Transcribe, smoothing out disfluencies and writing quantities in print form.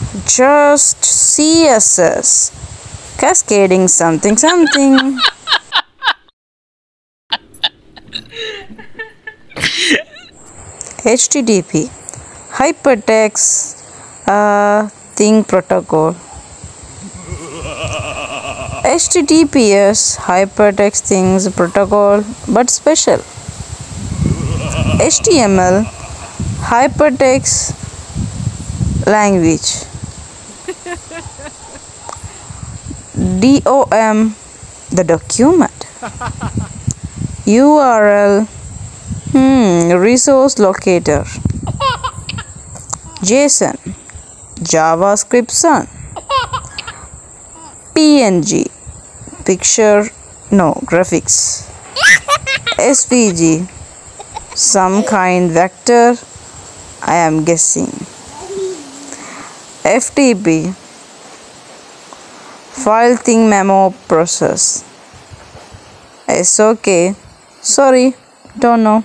Just CSS. Cascading something something. HTTP. Hypertext Thing Protocol. HTTPS Hypertext Things Protocol but special. HTML Hypertext Language. DOM the document. URL resource locator. JSON JavaScript Sun. PNG picture no graphics. SVG some kind vector I am guessing. FTP file thing memo process. SOK sorry don't know.